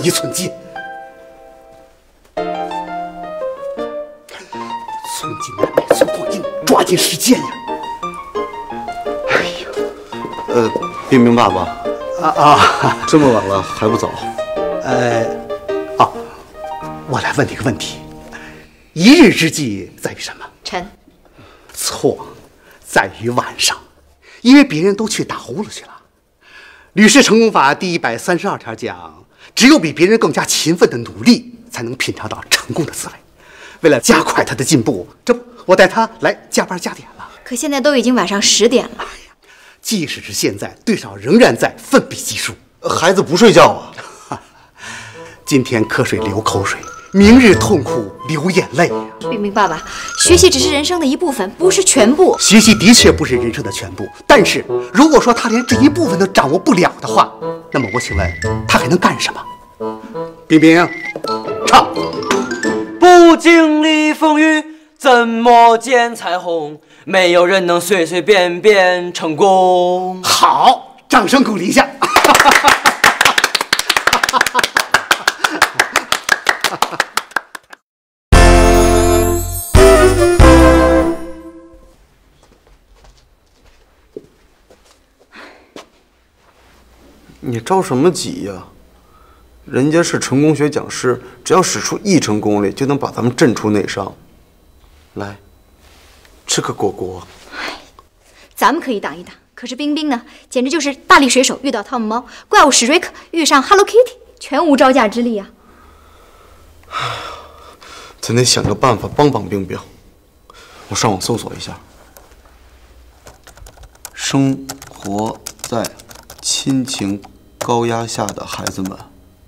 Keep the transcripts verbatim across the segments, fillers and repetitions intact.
一寸金。寸金难买寸光阴，抓紧时间呀！哎呀， 呃，冰冰爸爸， 啊啊， 这么晚了还不走？ 呃，啊，我来问你个问题：一日之计在于什么？ 臣错，在于晚上，因为别人都去打呼噜去了。吕氏成功法第一百三十二条讲，只有比别人更加勤奋的努力，才能品尝到成功的滋味。为了加快他的进步，这不，我带他来加班加点了。 可现在都已经晚上十点了。 哎呀，即使是现在，对手仍然在奋笔疾书。 孩子不睡觉啊！ 今天瞌睡流口水，明日痛苦流眼泪呀！ 冰冰爸爸，学习只是人生的一部分，不是全部。 学习的确不是人生的全部，但是如果说他连这一部分都掌握不了的话，那么我请问他还能干什么？冰冰，唱。 不经历风雨，怎么见彩虹？没有人能随随便便成功。 好，掌声鼓励一下。 你着什么急呀？人家是成功学讲师，只要使出一成功力，就能把咱们震出内伤。来，吃个果果。 咱们可以挡一挡，可是冰冰呢，简直就是大力水手遇到汤姆猫，怪物史瑞克遇上 Hello Kitty， 全无招架之力啊！ 咱得想个办法帮帮冰冰。我上网搜索一下，生活在亲情高压下的孩子们。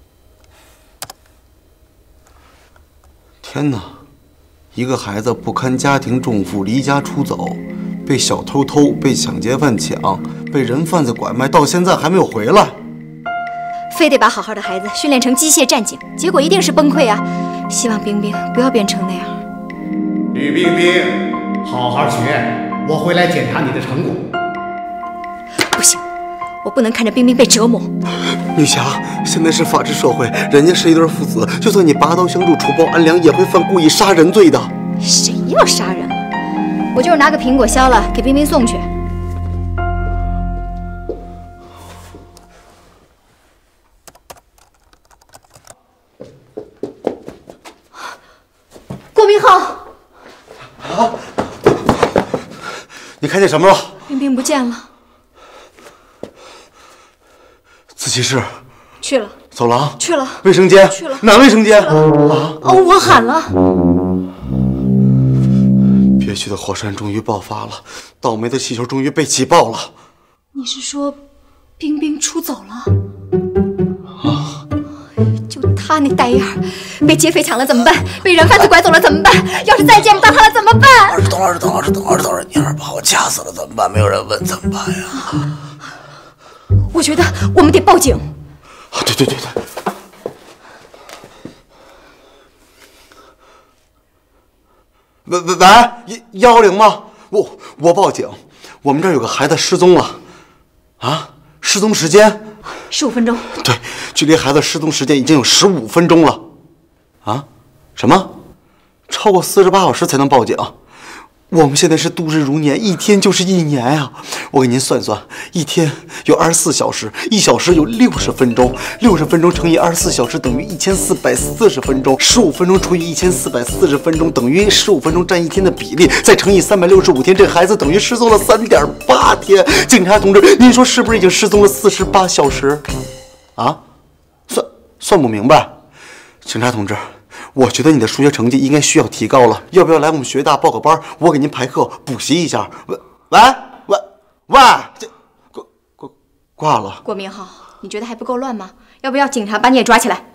天哪！一个孩子不堪家庭重负，离家出走，被小偷偷，被抢劫犯抢，被人贩子拐卖，到现在还没有回来。 非得把好好的孩子训练成机械战警，结果一定是崩溃啊！希望冰冰不要变成那样。 吕冰冰，好好学，我会来检查你的成果。 不行，我不能看着冰冰被折磨。 女侠，现在是法治社会，人家是一对父子，就算你拔刀相助，除暴安良，也会犯故意杀人罪的。 谁要杀人了？我就是拿个苹果削了，给冰冰送去。郭明浩， 啊！你看见什么了？ 冰冰不见了。 自习室去了， 走廊去了， 卫生间去了， 哪卫生间？ 啊！哦，我喊了。 憋屈的火山终于爆发了，倒霉的气球终于被起爆了。 你是说，冰冰出走了？ 啊！ 就他那呆样，被劫匪抢了怎么办？被人贩子拐走了怎么办？要是再见不到他了怎么办？ 二十头，二十头，二十头，二十头，你要是把我掐死了怎么办？没有人问怎么办呀？ 我觉得我们得报警。 啊，对对对对。喂喂喂，幺幺零吗？我我报警，我们这儿有个孩子失踪了。啊，失踪时间？ 十五分钟。 对，距离孩子失踪时间已经有十五分钟了。啊？什么？超过四十八小时才能报警？我们现在是度日如年，一天就是一年呀、啊！我给您算算，一天有二十四小时，一小时有六十分钟，六十分钟乘以二十四小时等于一千四百四十分钟，十五分钟除以一千四百四十分钟等于十五分钟占一天的比例，再乘以三百六十五天，这孩子等于失踪了三点八天。警察同志，您说是不是已经失踪了四十八小时？啊？算算不明白，警察同志。我觉得你的数学成绩应该需要提高了，要不要来我们学大报个班？我给您排课补习一下。喂喂喂喂，这挂挂挂了。 郭明浩，你觉得还不够乱吗？要不要警察把你也抓起来？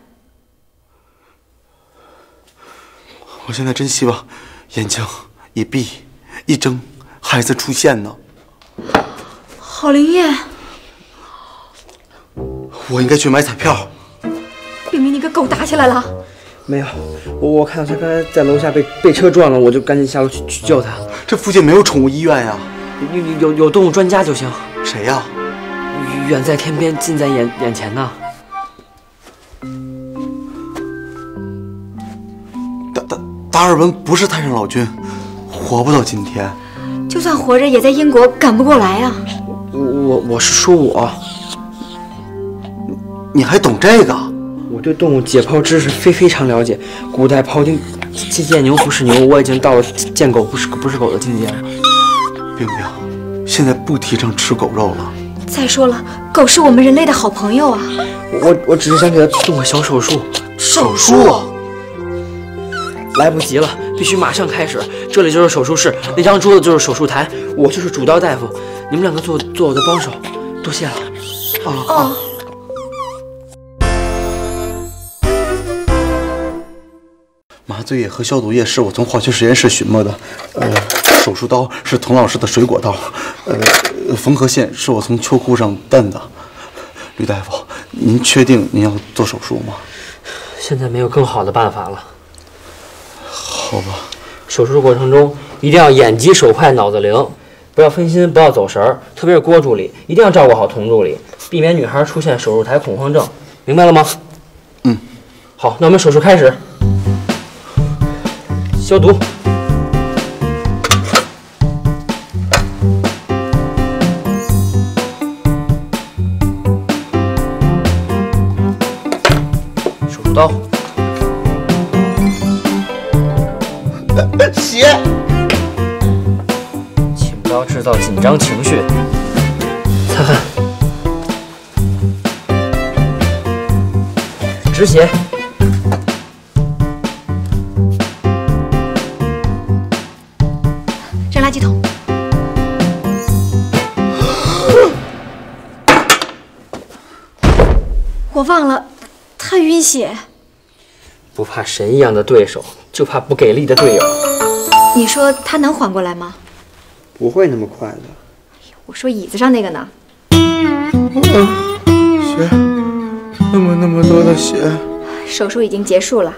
我现在真希望眼睛一闭一睁，孩子出现呢。 郝灵燕， 我应该去买彩票。 冰冰，你跟狗打起来了？ 没有，我我看到他刚才在楼下被被车撞了，我就赶紧下楼去去救他。 这附近没有宠物医院呀？ 有有有动物专家就行。 谁呀？ 远在天边，近在眼眼前呢。 达尔文不是太上老君，活不到今天。 就算活着，也在英国赶不过来啊。 我我我是说我， 你还懂这个？ 我对动物解剖知识非非常了解。古代庖丁见见牛不是牛，我已经到了见狗不是不是狗的境界了。 冰冰，现在不提倡吃狗肉了。 再说了，狗是我们人类的好朋友啊。 我我只是想给它动个小手术。 手术？ 来不及了，必须马上开始。这里就是手术室，那张桌子就是手术台，我就是主刀大夫，你们两个做做我的帮手，多谢了。 啊哦。 啊麻醉液和消毒液是我从化学实验室寻摸的，呃，手术刀是童老师的水果刀，呃，缝合线是我从秋裤上蹬的。吕大夫，您确定您要做手术吗？ 现在没有更好的办法了。 好吧。 手术过程中一定要眼疾手快脑子灵，不要分心，不要走神儿，特别是郭助理，一定要照顾好童助理，避免女孩出现手术台恐慌症，明白了吗？ 嗯。 好，那我们手术开始。消毒。手术刀。 血。 请不要制造紧张情绪。擦汗。止血。 扔垃圾桶。我忘了，他晕血。 不怕神一样的对手，就怕不给力的队友。 你说他能缓过来吗？ 不会那么快的。 我说椅子上那个呢？ 血，那么那么多的血。 手术已经结束了。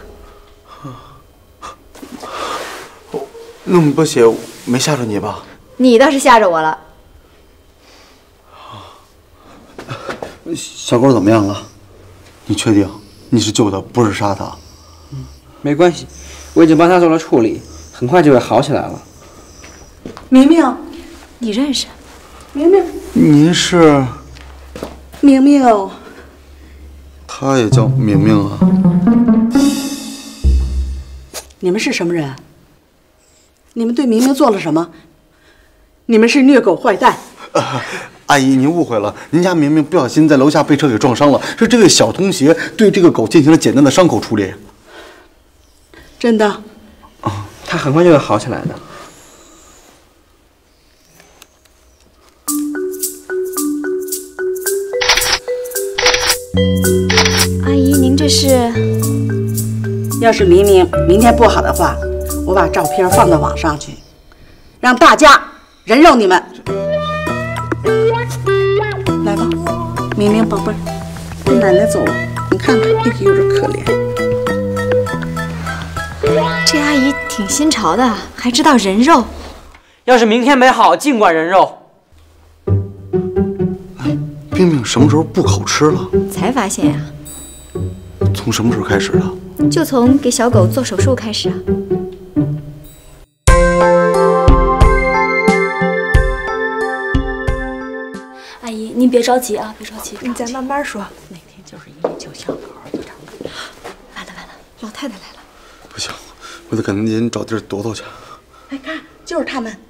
那么多血没吓着你吧？ 你倒是吓着我了。 小狗怎么样了？你确定你是救他，不是杀他？ 嗯，没关系，我已经帮他做了处理，很快就会好起来了。 明明， 你认识？ 明明， 您是？ 明明， 他也叫明明啊。 你们是什么人？你们对明明做了什么？你们是虐狗坏蛋！ 呃，阿姨，您误会了，您家明明不小心在楼下被车给撞伤了，是这位小同学对这个狗进行了简单的伤口处理。 真的？ 啊，他很快就会好起来的。 阿姨，您这是？ 要是明明明天不好的话，我把照片放到网上去，让大家人肉你们。来吧，明明宝贝儿，跟奶奶走了。你看看，哎，有点可怜。 这阿姨挺新潮的，还知道人肉。 要是明天没好，尽管人肉。 冰冰什么时候不口吃了？ 才发现呀、 啊。从什么时候开始的？ 就从给小狗做手术开始啊。 阿姨，您别着急啊，别着急， 你再慢慢说。 那天就是因为救小狗就成了。 完了完了，老太太来了。 不行，我得赶紧找地儿躲躲去。 哎，看，就是他们。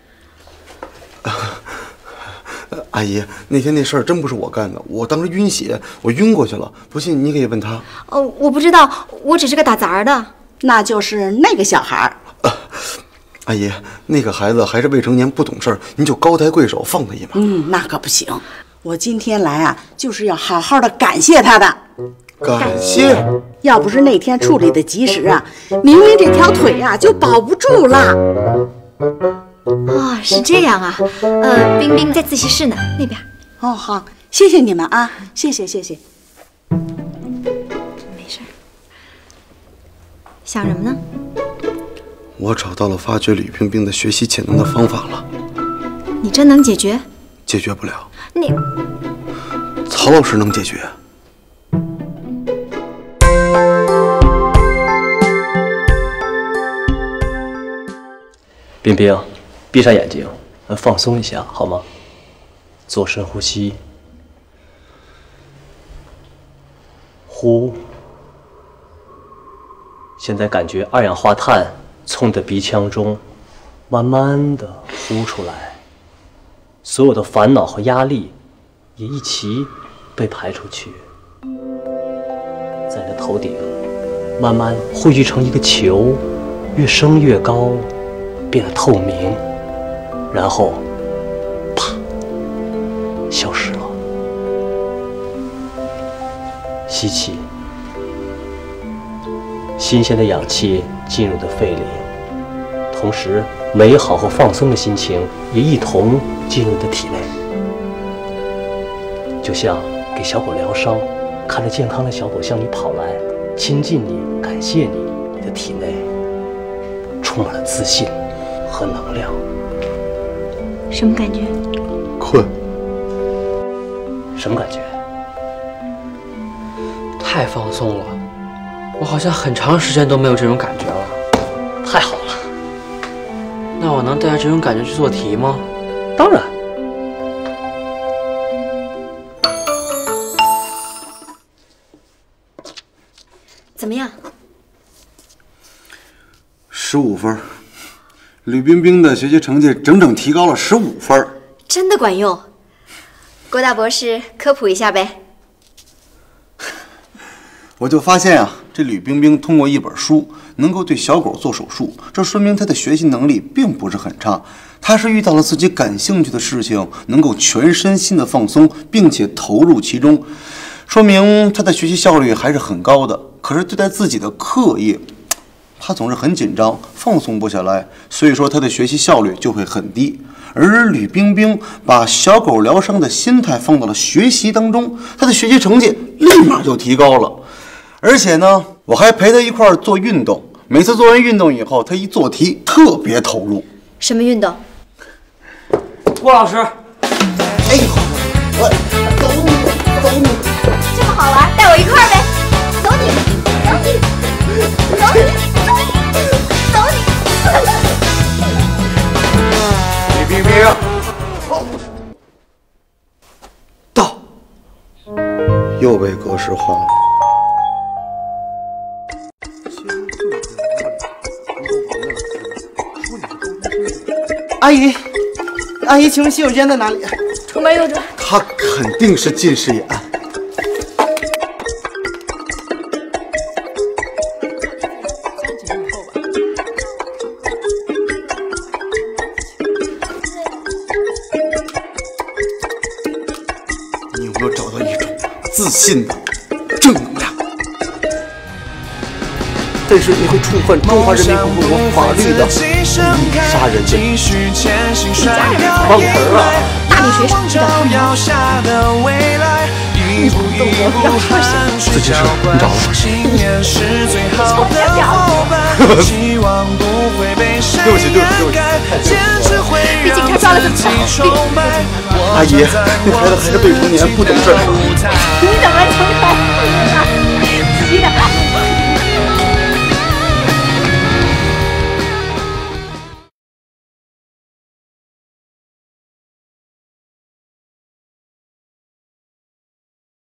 阿姨，那天那事儿真不是我干的，我当时晕血，我晕过去了。不信你可以问他。 哦，我不知道，我只是个打杂的。 那就是那个小孩儿。 啊，阿姨，那个孩子还是未成年，不懂事儿，您就高抬贵手放他一马。 嗯，那可不行。我今天来啊，就是要好好的感谢他的。 感谢。 要不是那天处理的及时啊，明明这条腿啊就保不住了。 哦，是这样啊。呃，冰冰在自习室呢，那边。 哦，好，谢谢你们啊，谢谢谢谢。 没事。想什么呢？ 我找到了发掘吕冰冰的学习潜能的方法了。 你真能解决？ 解决不了。 你， 曹老师能解决。 冰冰，闭上眼睛，放松一下，好吗？做深呼吸，呼。现在感觉二氧化碳从你的鼻腔中慢慢的呼出来，所有的烦恼和压力也一起被排出去，在你的头顶慢慢汇聚成一个球，越升越高，变得透明，然后啪消失了。吸气，新鲜的氧气进入你的肺里，同时美好和放松的心情也一同进入你的体内，就像给小狗疗伤，看着健康的小狗向你跑来，亲近你，感谢你，你的体内充满了自信和能量。 什么感觉？ 困。 什么感觉？ 太放松了，我好像很长时间都没有这种感觉了。 太好了， 那我能带着这种感觉去做题吗？ 当然。 怎么样？ 十五分。吕冰冰的学习成绩整整提高了十五分， 真的管用。郭大博士，科普一下呗。 我就发现啊，这吕冰冰通过一本书能够对小狗做手术，这说明她的学习能力并不是很差。她是遇到了自己感兴趣的事情，能够全身心的放松，并且投入其中，说明她的学习效率还是很高的。可是对待自己的课业，她总是很紧张，放松不下来，所以说她的学习效率就会很低。而吕冰冰把小狗疗伤的心态放到了学习当中，她的学习成绩立马就提高了。而且呢，我还陪她一块儿做运动，每次做完运动以后，她一做题特别投入。 什么运动？ 郭老师， 哎，我走你，走你， 这么好玩，带我一块儿呗！走你，走你，走你，走你， 李冰冰，到，又被格式化了。 阿姨，阿姨，请问洗手间在哪里？ 出门右转。 他肯定是近视眼。你有没有找到一种自信的正能量？但是你会触犯中华人民共和国法律的故意杀人罪。 一家人帮词儿啊！大力水手遇到他们，你动作不要说什么。 自己是你找了吗？ 我别表对不起，对不起，对不起， 被警察抓了怎么办？ 阿姨，那孩子还是未成年，不懂事儿。 你怎么从